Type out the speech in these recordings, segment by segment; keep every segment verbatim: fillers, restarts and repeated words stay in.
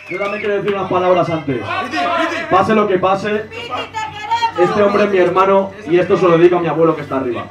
Yo también quiero decir unas palabras antes. Pase lo que pase, este hombre es mi hermano y esto se lo dedico a mi abuelo que está arriba.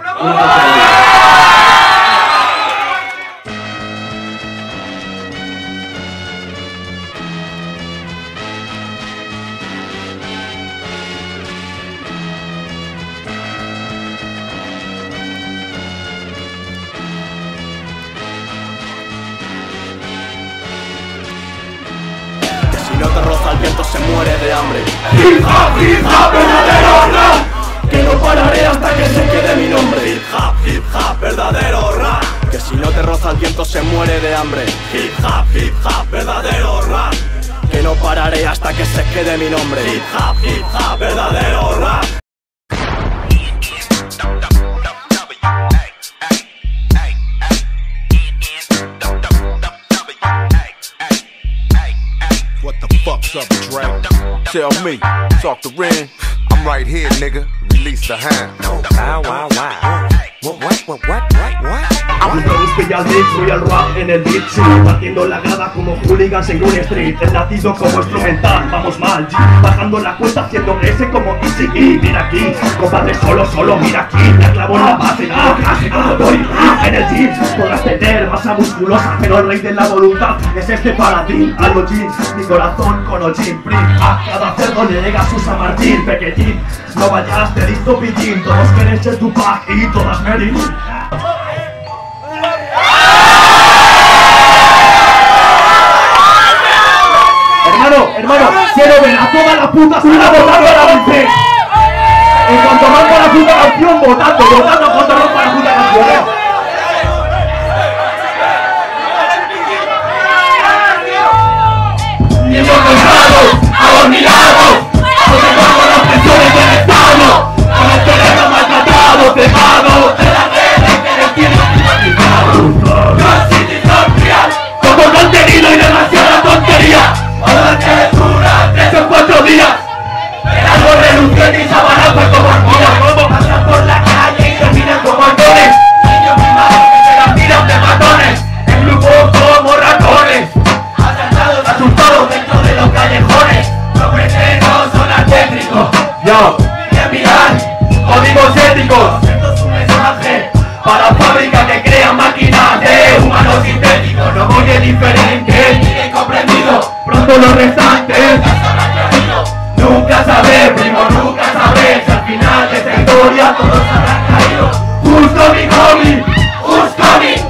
Si no te roza el viento se muere de hambre. Hip hop, hip hop, verdadero rap. Que no pararé hasta que se quede mi nombre. Hip hop, hip hop, verdadero rap. Que si no te roza el viento se muere de hambre. Hip hop, hip hop, verdadero rap. Que no pararé hasta que se quede mi nombre. Hip hop, hip hop, verdadero rap. What the fuck's up, Dre? Tell me, talk to Ren. I'm right here, nigga. Release the hand. Wow, wow, wow. What, what, what, what, what, what? Apuntados que ya al mix, voy al rap en el beat. Sigo partiendo la grada como hooligans en Green Street. El latido como instrumental, vamos mal G. Bajando la cuesta haciendo ese como Easy E. Mira aquí, compadre solo, solo, mira aquí. Me clavo en la base, no, casi como doy en el gym. Podrás tener masa musculosa, pero el rey de la voluntad es este para ti. A los jeans, mi corazón con Ojin Print. A cada cerdo le llega su San Martín, pequeñín. No vayas, te dicto pillín. Todos quieren ser Tupac y todas Mary. Hermano, hermano, quiero ver a toda la puta ciudad votando a la Vicente. En cuanto rompa la puta canción, votando, votando cuando rompa la puta canción. Niños cansados, adormilados, no se con las presiones del Estado, con el cerebro maltratado, cegado, de la guerra que les tiene privatizado. Casi disocial, como contenido y demasiada tontería. Ahora que dura tres o cuatro días. Algo reluciente y sabanazo como hormigas. Pasan por la calle y terminan como halcones. Niños mimados que se las tiran de matones. En grupos como ratones. Atrasados, asustados dentro de los callejones. Los pretenos son artétricos. Yo, que mirar, códigos éticos. Esto es un mensaje para fábricas que crean máquinas de humanos sintéticos. No voy de diferente ni de comprendido. Pronto los restantes nunca sabré, primo, nunca sabré si al final de esta historia todos habrán caído. Who's coming, homie? Who's coming?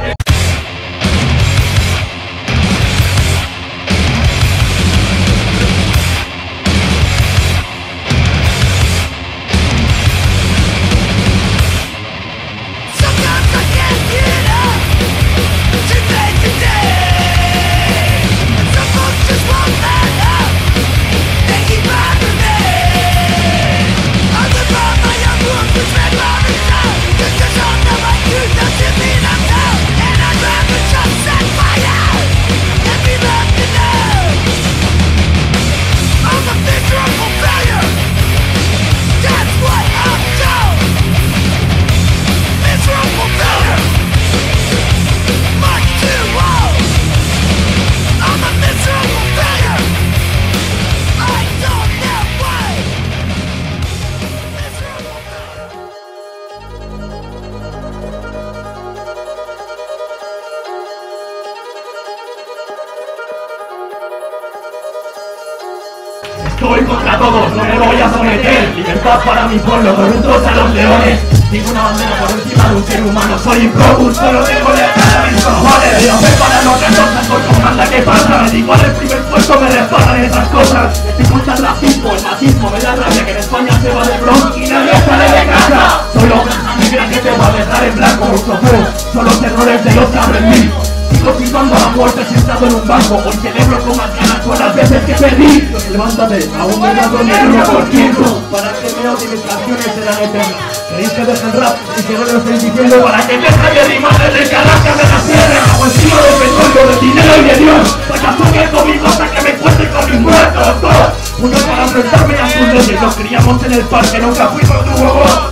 Estoy contra todos, no me voy a someter. Libertad para mi pueblo, corruptos a los leones. Ninguna bandera por encima de un ser humano. Soy impropus, solo tengo lealtad a mis cojones. Yo me para los resortes por comanda que pasa. Me digo al primer puesto, me resparan esas cosas. Estoy contra el racismo, el nazismo, me da rabia que en España se va de Bronx y nadie sale de casa. Soy la oveja negra que te va a dejar en blanco. Mucho feo, son los errores de los que aprendí. Sigo silbando a la muerte sentado en un banco. Hoy celebro con más ganas todas las veces que perdí. Levántate, aún me da negro por ciento. Para que me odien mis canciones serán eternas. Queréis que deje el rap y que no lo estoy diciendo. Para que deje de rimar desde Caracas de la sierra. Hago encima de petróleo, de dinero y de Dios. Para que toque conmigo hasta que me cuente con mis muertos todos. Uno para enfrentarme a sus leyes. Nos criamos en el parque, nunca fuimos tu huevo.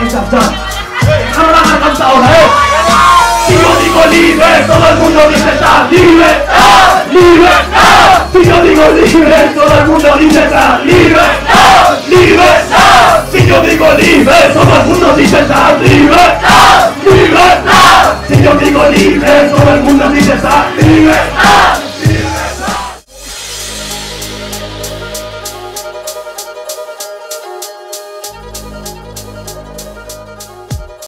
Chan. ¡Déjame la garganta ahora, eh! Si yo digo libre, todo el mundo dice está libre, ¡ah! ¡Libre! ¡ah! Si yo digo libre, todo el mundo dice está libre.